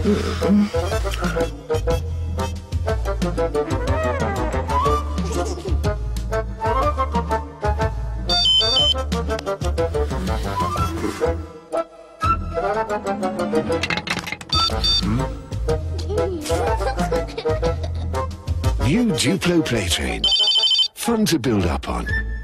New Duplo play train. Fun to build up on.